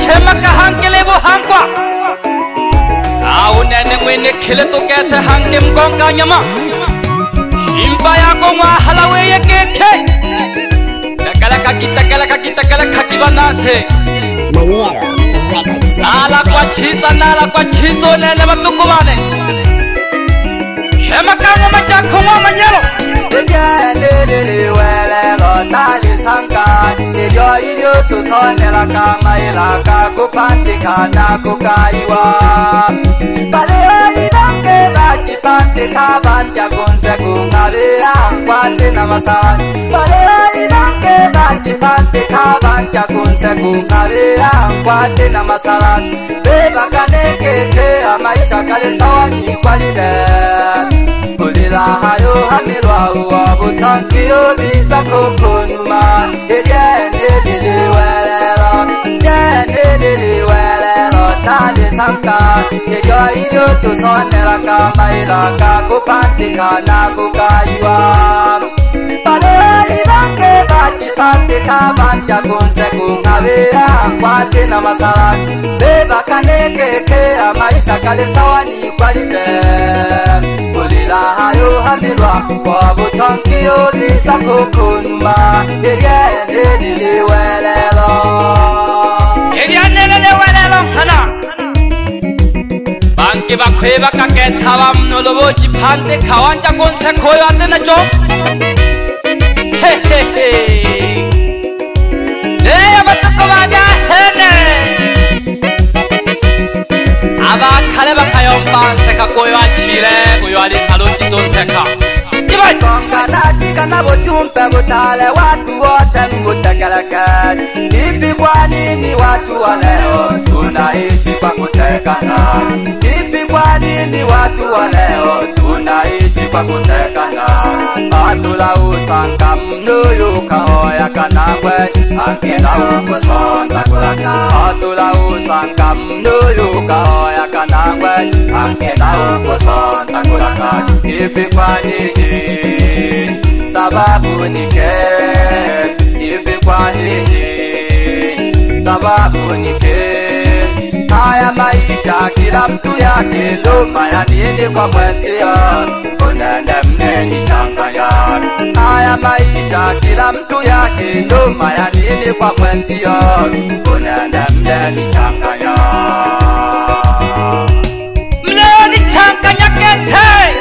shema ka hanke le bo hankwa au nene ngwene khile to kete hanke mkonga nyama shimba yako mwa halawe yekeke takala kaki banase Maniero Records. nala kwa chizo nene batuko bane shema ka ngoma jako mwa manyelo Lele wele rotali sanka Ndio iyo tusonela kama ilaka kupandika na kukaiwa Pale idanke bachi pandika banja kunze kungabira Kwate na masani Pale idanke bachi pandika banja kunze kungabira Kwate na masani Beba kaneke kea maisha kale sawa ni kwalide Kulila hayo hamilwa uwa butankiyo biza kukunuma Yene welero tali sanka Ejo iyo tusonela kama ilaka kupandika na kukaiwa Pale ibanke bachi pandika banja kunze kungabira Kwate na masalani Beba kaneke kea maisha kale sawa ni kwalite Kulila hayo hamilwa kwa butankiyo biza kukunuma Yene welero hana banki bakweba kaketa bamnolobo jipande kawanja konse koyo ande na jo batuko bada hene aba kale bakayombanse kakoyo achire koyo ali kaloti tonseka Konga nachika na bujumpe butale watu wote mbutekeleke Hivi kwa nini watu wa leo tunaishi kwa kutekana Hivi kwa nini watu wa leo tunaishi kwa kutekana Atula usanga mnuyu kahoya kanangwe Ankela ukusonda kulaka Atula usanga mnuyu kahoya kanangwe Ankela ukusonda kulaka Hivi kwa nini sababu nike hivi kwa nini sababu nike haya maisha kila mtu yake luma ya nini kwa mwenzio unende mneni changanya haya maisha kila mtu yake luma ya nini kwa mwenzio unende mneni changanya mneni changanya kete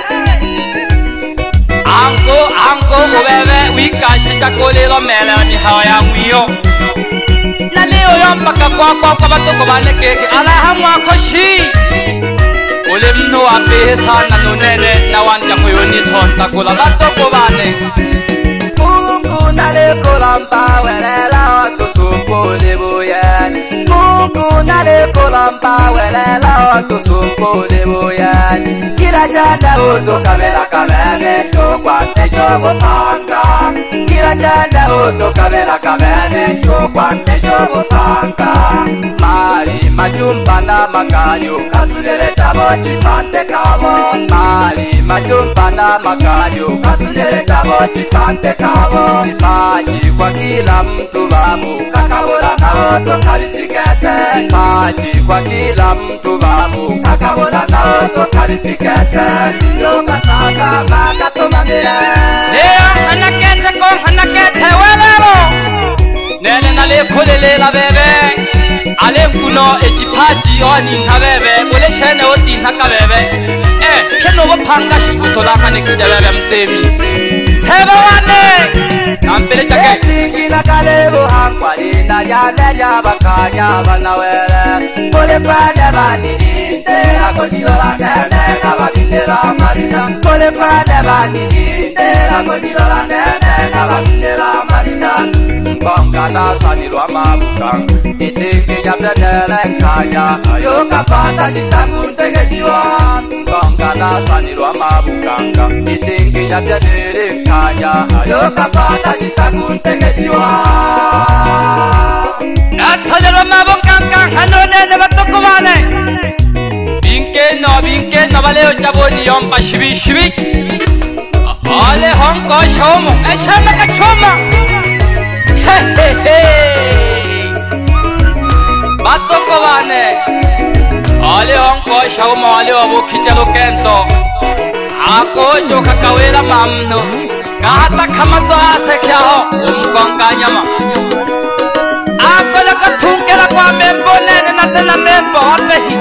Anko ubebe wikashi chakolelo mele ni haya mwiyo Na leo yompaka kwa batuko bane keke alahamu akoshi Ule mnu apehe sana nunene na wanja kuyoni sonta kula batuko bane Mungu nalikola mpawelela tusumpule buyen Mungu nalikola mpawelela tusumpule buyen Kila shanda uto kabela kabebe Shokwante jobo panga Kila shanda uto kabela kabebe Shokwante jobo panga Mali majumba na makanyo Kasulele tabo chipante kabo Mali majumba na makanyo Kasulele tabo chipante kabo Vipaji kwa kila mtu babu Kakabola na oto kalitikete Vipaji kwa kila mtu babu Kakabola na oto kalitikete Yoka saka baka tumamile Leo hanakete welelo Nene nale kulele la bebe Ale kuno ejipaji oni na bebe Ule shene oti naka bebe Keno wapanga shikutola kane kija bebe mtemi Seba wane Kampele chake Tingila kalebo hankwali na ya bakanya banawele Kole kwade banilinde Akodilola nene kababindela marina Kole kwade banilinde Akodilola nene kababindela marina Konga nasanilwa mabukang Itingi ya bedele kanya Yoka pata shitakunte jiwa Konga nasanilwa mabukanga Itingi ya bedele kanya Yoka pata shitakunte jiwa Nasanilwa mabukanga Hanone batuko bane Binke no baleo jaboni yompa shibi Ale honko shomo Eshame ka choma atoko bane ale onko shauma ale obo kichalo kento ako jo kakawela mamno kata kamato ase kyao umkonga nyama ako la katunkela kwa membo nene na tena membo apehi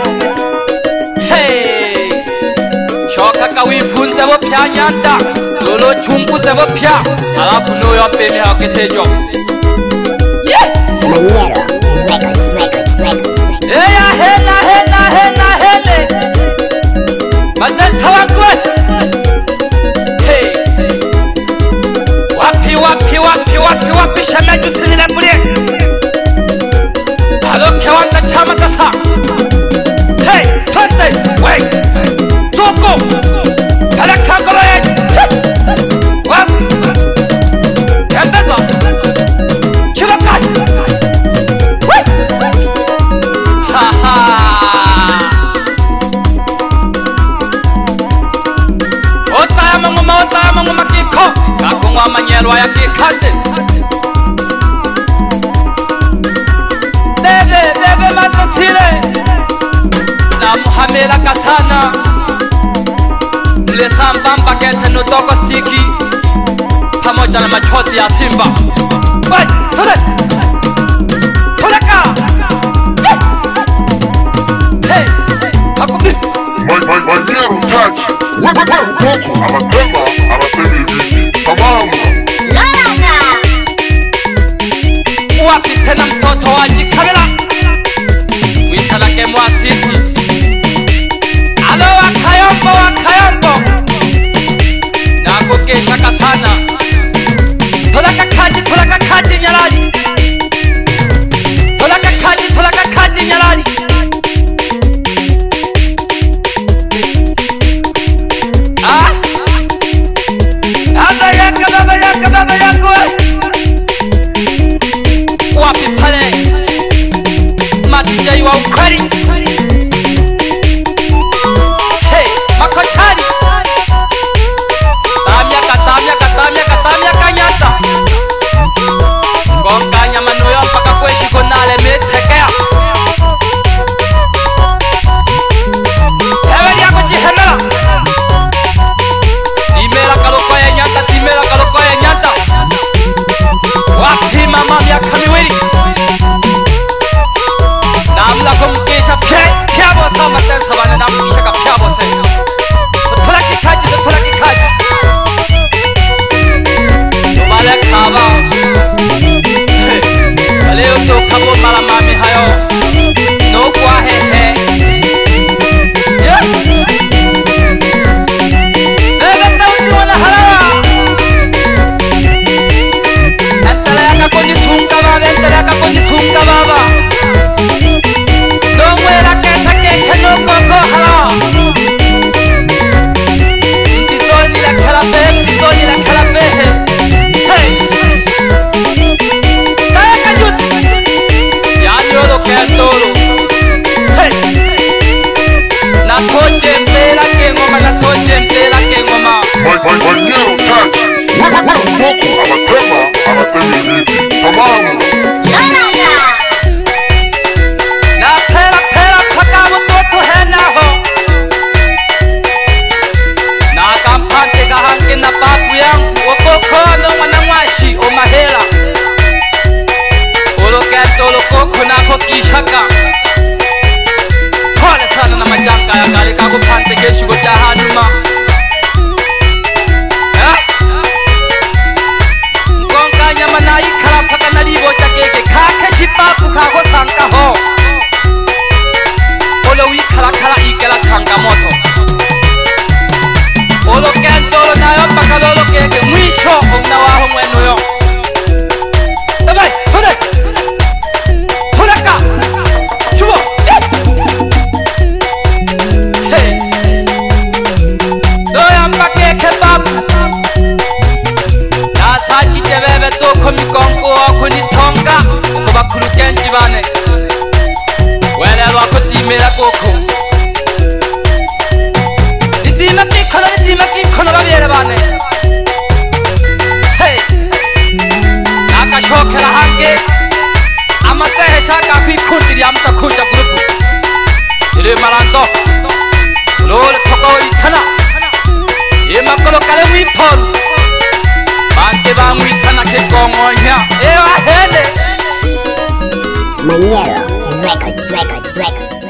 hey shoka kawifunza bo pya nyanda lolo chungu za bo pya alafu no yo pemi haketejo Maniero Records. Eya hena Madan sawangwe Hey Wapi shana jusini na mbuli Halo kiawanda chama kasa Hey, twende, wey Toko Kala kagolo ye Wap Kembeza Chibakaj Wey Ha ha Otaya manguma kiko Kakungwa manyelwa ya kikande Bebe masasile Na muhamela kasana Mle sambamba kete nutoko stiki Pamoja na machozi ya simba Wai, tule Tuleka Hey, hakumi Maniero touch. Wewe ukoko abatema ibiti. Tamam. Wapi tena mtoto waji kabila Witalake mwasiti Alo wakayombo Nako kesha kasana Tulaka kaji nyalali Tulaka kaji nyalali Ah Baba yako Wapi pale ya mtakuja grupu ile marando lol thoko ithana e makolo kale mwi phoru banke ba mwi thana ke kongonya e wa hele Maniero Records.